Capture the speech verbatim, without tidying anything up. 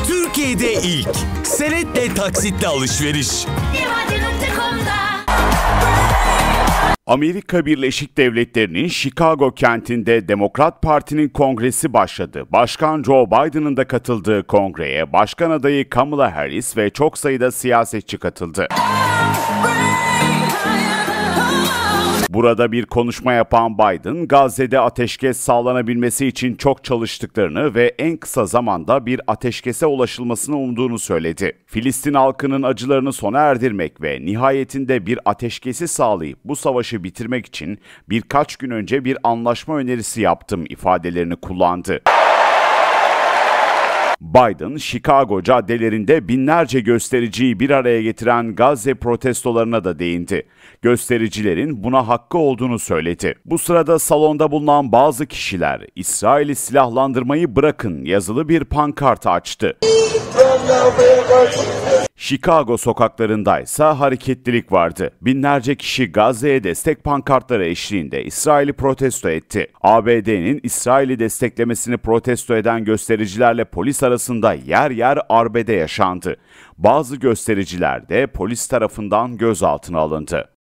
Türkiye'de ilk senetle taksitle alışveriş. Amerika Birleşik Devletleri'nin Chicago kentinde Demokrat Parti'nin kongresi başladı. Başkan Joe Biden'ın da katıldığı kongreye başkan adayı Kamala Harris ve çok sayıda siyasetçi katıldı. Burada bir konuşma yapan Biden, Gazze'de ateşkes sağlanabilmesi için çok çalıştıklarını ve en kısa zamanda bir ateşkese ulaşılmasını umduğunu söyledi. Filistin halkının acılarını sona erdirmek ve nihayetinde bir ateşkesi sağlayıp bu savaşı bitirmek için birkaç gün önce bir anlaşma önerisi yaptım ifadelerini kullandı. Biden, Chicago caddelerinde binlerce göstericiyi bir araya getiren Gazze protestolarına da değindi. Göstericilerin buna hakkı olduğunu söyledi. Bu sırada salonda bulunan bazı kişiler, "İsrail'i silahlandırmayı bırakın" yazılı bir pankart açtı. Chicago sokaklarındaysa hareketlilik vardı. Binlerce kişi Gazze'ye destek pankartları eşliğinde İsrail'i protesto etti. A B D'nin İsrail'i desteklemesini protesto eden göstericilerle polis arasında yer yer arbede yaşandı. Bazı göstericiler de polis tarafından gözaltına alındı.